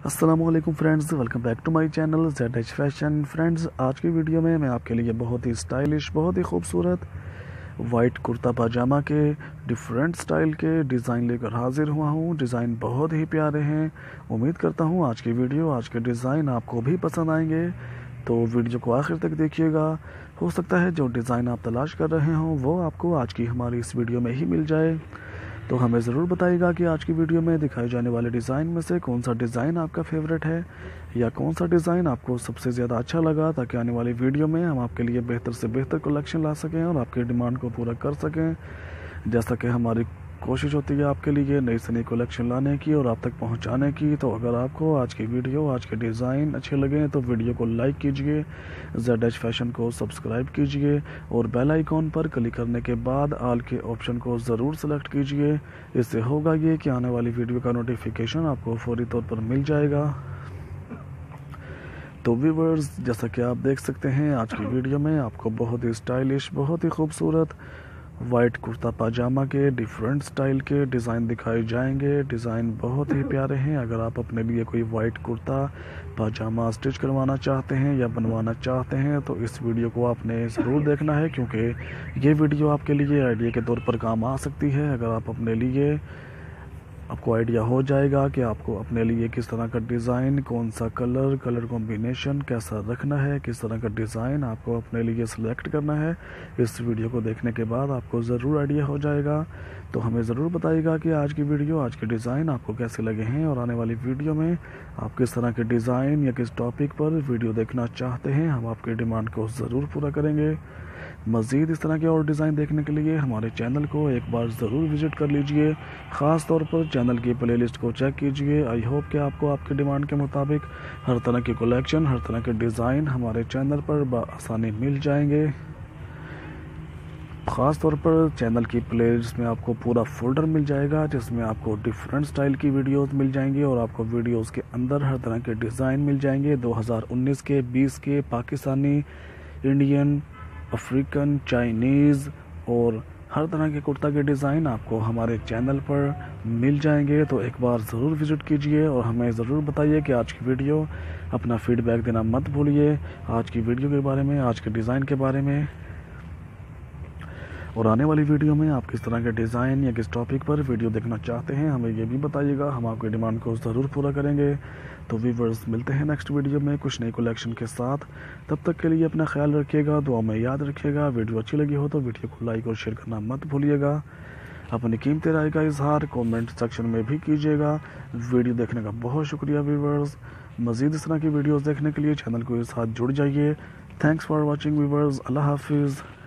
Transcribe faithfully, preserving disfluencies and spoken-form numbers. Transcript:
अस्सलामुअलैकुम friends, welcome back to my channel Z H fashion. Friends, आज की video में मैं आपके लिए बहुत ही स्टाइलिश, बहुत ही खूबसूरत वाइट कुर्ता पाजामा के डिफरेंट स्टाइल के डिज़ाइन लेकर हाजिर हुआ हूँ। डिज़ाइन बहुत ही प्यारे हैं। उम्मीद करता हूँ आज की वीडियो, आज के डिज़ाइन आपको भी पसंद आएंगे, तो वीडियो को आखिर तक देखिएगा। हो सकता है जो डिज़ाइन आप तलाश कर रहे हों वो आपको आज की हमारी इस वीडियो में ही मिल जाए। तो हमें ज़रूर बताइएगा कि आज की वीडियो में दिखाए जाने वाले डिज़ाइन में से कौन सा डिज़ाइन आपका फेवरेट है या कौन सा डिज़ाइन आपको सबसे ज़्यादा अच्छा लगा, ताकि आने वाली वीडियो में हम आपके लिए बेहतर से बेहतर कलेक्शन ला सकें और आपकी डिमांड को पूरा कर सकें। जैसा कि हमारी कोशिश होती है आपके लिए नई से नई कलेक्शन लाने की और आप तक पहुंचाने की। तो अगर आपको आज की वीडियो, आज के डिज़ाइन अच्छे लगे तो वीडियो को लाइक कीजिए, जेड एच फैशन को सब्सक्राइब कीजिए और बेल आइकॉन पर क्लिक करने के बाद ऑल के ऑप्शन को ज़रूर सेलेक्ट कीजिए। इससे होगा ये कि आने वाली वीडियो का नोटिफिकेशन आपको फौरी तौर पर मिल जाएगा। तो व्यूअर्स, जैसा कि आप देख सकते हैं आज की वीडियो में आपको बहुत ही स्टाइलिश, बहुत ही खूबसूरत वाइट कुर्ता पाजामा के डिफरेंट स्टाइल के डिज़ाइन दिखाए जाएंगे। डिज़ाइन बहुत ही प्यारे हैं। अगर आप अपने लिए कोई वाइट कुर्ता पाजामा स्टिच करवाना चाहते हैं या बनवाना चाहते हैं तो इस वीडियो को आपने ज़रूर देखना है, क्योंकि ये वीडियो आपके लिए आइडिया के तौर पर काम आ सकती है। अगर आप अपने लिए, आपको आइडिया हो जाएगा कि आपको अपने लिए किस तरह का डिज़ाइन, कौन सा कलर, कलर कॉम्बिनेशन कैसा रखना है, किस तरह का डिज़ाइन आपको अपने लिए सिलेक्ट करना है। इस वीडियो को देखने के बाद आपको ज़रूर आइडिया हो जाएगा। तो हमें ज़रूर बताइएगा कि आज की वीडियो, आज के डिज़ाइन आपको कैसे लगे हैं और आने वाली वीडियो में आप किस तरह के डिज़ाइन या किस टॉपिक पर वीडियो देखना चाहते हैं। हम आपकी डिमांड को ज़रूर पूरा करेंगे। मज़ीद इस तरह के और डिज़ाइन देखने के लिए हमारे चैनल को एक बार ज़रूर विज़िट कर लीजिए। ख़ास तौर पर चैनल की प्लेलिस्ट को चेक कीजिए। आई होप कि आपको आपकी डिमांड के मुताबिक हर तरह की कलेक्शन, हर तरह के डिज़ाइन हमारे चैनल पर बआसानी मिल जाएंगे। ख़ास तौर पर चैनल की प्लेलिस्ट में आपको पूरा फोल्डर मिल जाएगा, जिसमें आपको डिफरेंट स्टाइल की वीडियोस मिल जाएंगी और आपको वीडियोस के अंदर हर तरह के डिज़ाइन मिल जाएंगे। दो हज़ार उन्नीस के, बीस के, पाकिस्तानी, इंडियन, अफ्रीकन, चाइनीज़ और हर तरह के कुर्ता के डिज़ाइन आपको हमारे चैनल पर मिल जाएंगे। तो एक बार ज़रूर विज़िट कीजिए और हमें ज़रूर बताइए कि आज की वीडियो, अपना फीडबैक देना मत भूलिए आज की वीडियो के बारे में, आज के डिज़ाइन के बारे में। और आने वाली वीडियो में आप किस तरह के डिज़ाइन या किस टॉपिक पर वीडियो देखना चाहते हैं हमें ये भी बताइएगा। हम आपकी डिमांड को ज़रूर पूरा करेंगे। तो व्यूअर्स, मिलते हैं नेक्स्ट वीडियो में कुछ नई कलेक्शन के साथ। तब तक के लिए अपना ख्याल रखिएगा, दुआ में याद रखिएगा। वीडियो अच्छी लगी हो तो वीडियो को लाइक और शेयर करना मत भूलिएगा। अपनी कीमती राय का इजहार कमेंट सेक्शन में भी कीजिएगा। वीडियो देखने का बहुत शुक्रिया व्यूअर्स। मज़ीद इस तरह की वीडियोज़ देखने के लिए चैनल को इस साथ जुड़ जाइए। Thanks for watching viewers. अल्लाह हाफिज़।